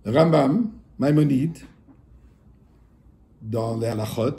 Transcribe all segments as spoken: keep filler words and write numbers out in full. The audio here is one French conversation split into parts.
Rambam, Maïmonide, dans les halachot,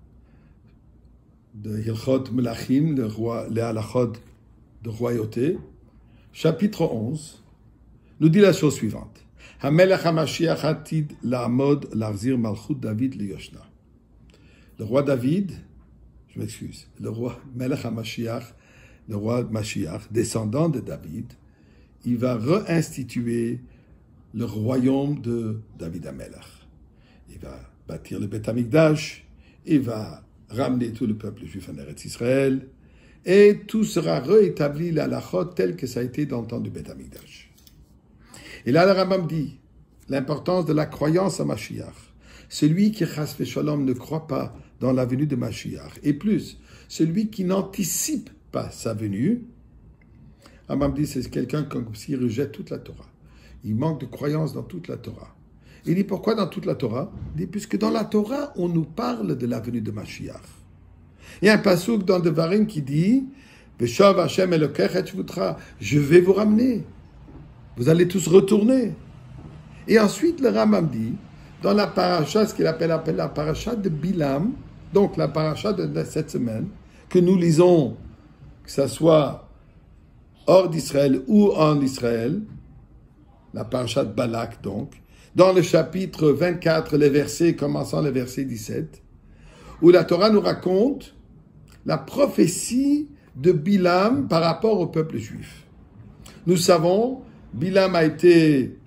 de Hilchot Melachim, le roi, les halachot de royauté, chapitre onze, nous dit la chose suivante. Hamelech HaMashiach atid la'amod l'arzir malchut David liyoshna. Le roi David, je m'excuse, le roi Melech HaMashiach, le roi Mashiach, descendant de David, il va réinstituer le royaume de David Amelech. Il va bâtir le Beth Amikdash, il va ramener tout le peuple juif en Eretz Israël, et tout sera réétabli la halachot tel que ça a été dans le temps du Beth Amikdash. Et là, le Rambam dit l'importance de la croyance à Mashiach. Celui qui, chas v'shalom, ne croit pas dans la venue de Mashiach, et plus, celui qui n'anticipe pas sa venue, Rambam dit c'est quelqu'un comme s'il rejette toute la Torah. Il manque de croyance dans toute la Torah. Il dit pourquoi dans toute la Torah? Il dit puisque dans la Torah, on nous parle de la venue de Mashiach. Il y a un passouk dans Devarim qui dit Veshav Hashem Elokecha Tshvutra, je vais vous ramener. Vous allez tous retourner. Et ensuite, le Rambam dit, dans la paracha, ce qu'il appelle, appelle la paracha de Bilam, donc la paracha de cette semaine, que nous lisons, que ce soit hors d'Israël ou en Israël, la paracha de Balak donc, dans le chapitre vingt-quatre, les versets, commençant le verset dix-sept, où la Torah nous raconte la prophétie de Bilam par rapport au peuple juif. Nous savons, Bilam a été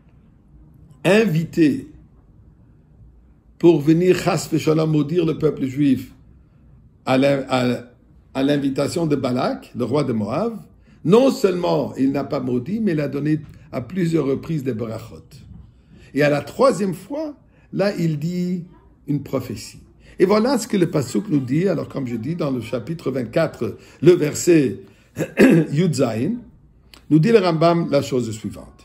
invité pour venir chas v'shalom maudire le peuple juif à l'invitation de Balak, le roi de Moab. Non seulement il n'a pas maudit, mais il a donné à plusieurs reprises des brachot. Et à la troisième fois, là, il dit une prophétie. Et voilà ce que le passouk nous dit. Alors, comme je dis, dans le chapitre vingt-quatre, le verset Yud Zayin, nous dit le Rambam la chose suivante.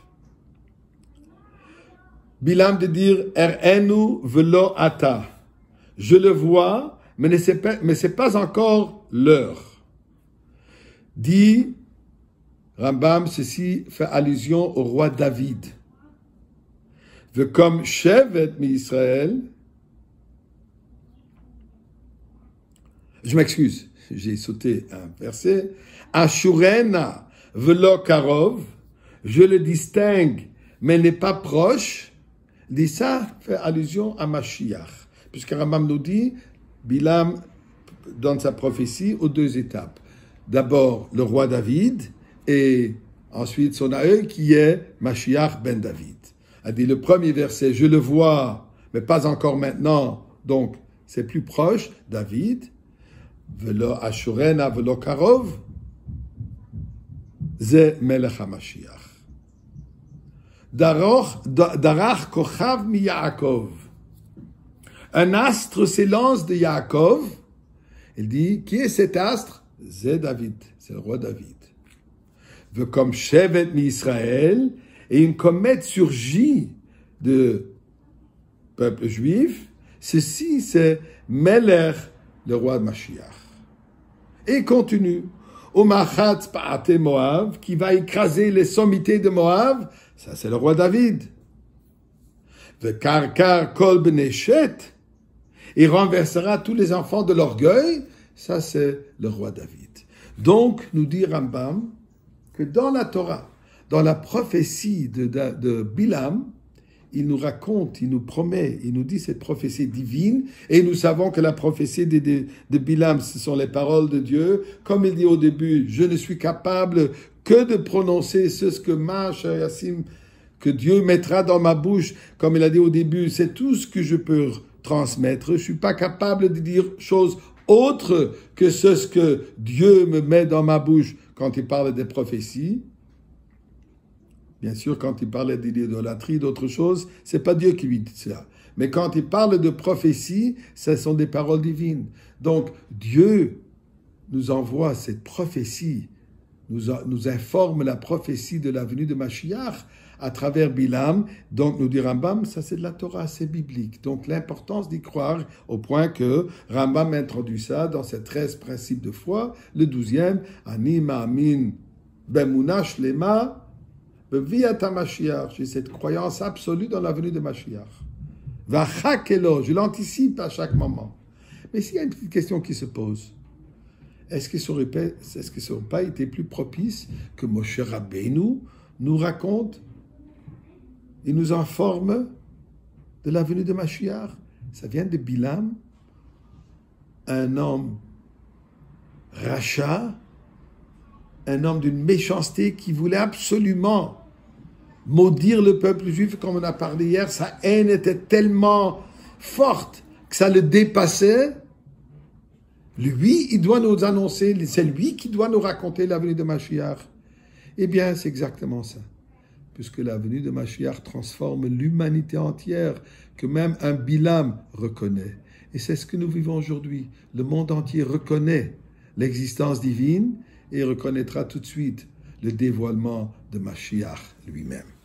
Bilam de dire Er'enu velo ata. Je le vois, mais ce n'est pas, mais c'est pas encore l'heure. Dit Rambam, ceci fait allusion au roi David. Comme Shevet mi Israël, je m'excuse, j'ai sauté un verset. Ashurena velo karov, je le distingue, mais n'est pas proche. Dit ça fait allusion à Mashiach, puisque Rambam nous dit, Bilam donne sa prophétie aux deux étapes. D'abord le roi David et ensuite son aïeul qui est Mashiach ben David. A dit le premier verset, je le vois, mais pas encore maintenant, donc c'est plus proche, David. Velo Ashurena velo karov, ze melech HaMashiach. Darach kochav mi Yaakov. Un astre s'élance de Yaakov. Il dit, qui est cet astre? C'est David, c'est le roi David. Ve comme Shevet mi Israël, et une comète surgit de peuple juif. Ceci, c'est Melech, le roi de Mashiach. Et continue. Omachat Pa'ate Moab, qui va écraser les sommités de Moab. Ça, c'est le roi David. Vekarkar Kol Beneshet, il renversera tous les enfants de l'orgueil. Ça, c'est le roi David. Donc, nous dit Rambam que dans la Torah, dans la prophétie de, de, de Bilam, il nous raconte, il nous promet, il nous dit cette prophétie divine, et nous savons que la prophétie de, de, de Bilam, ce sont les paroles de Dieu. Comme il dit au début, je ne suis capable que de prononcer ce que Mash Yassim, que Dieu mettra dans ma bouche. Comme il a dit au début, c'est tout ce que je peux transmettre. Je ne suis pas capable de dire chose autre que ce que Dieu me met dans ma bouche quand il parle des prophéties. Bien sûr, quand il parlait de l'idolâtrie, d'autres choses, c'est pas Dieu qui lui dit ça. Mais quand il parle de prophétie, ce sont des paroles divines. Donc, Dieu nous envoie cette prophétie, nous, nous informe la prophétie de la venue de Mashiach à travers Bilam. Donc, nous dit Rambam, ça c'est de la Torah, c'est biblique. Donc, l'importance d'y croire au point que Rambam introduit ça dans ses treize principes de foi. Le douzième, Ani Ma'amin Bemunash Lema, Beviat HaMashiach, j'ai cette croyance absolue dans la venue de Mashiach. Vachakelo, je l'anticipe à chaque moment. Mais s'il y a une petite question qui se pose, est-ce que ça n'aurait pas, est-ce que ça aurait pas été plus propice que Moshe Rabbeinu nous raconte, il nous informe de la venue de Mashiach? Ça vient de Bilam, un homme rachat, un homme d'une méchanceté qui voulait absolument maudire le peuple juif, comme on a parlé hier. Sa haine était tellement forte que ça le dépassait. Lui, il doit nous annoncer, c'est lui qui doit nous raconter la venue de Mashiach. Eh bien, c'est exactement ça. Puisque la venue de Mashiach transforme l'humanité entière, que même un Bilam reconnaît. Et c'est ce que nous vivons aujourd'hui. Le monde entier reconnaît l'existence divine et reconnaîtra tout de suite le dévoilement de Mashiach lui-même.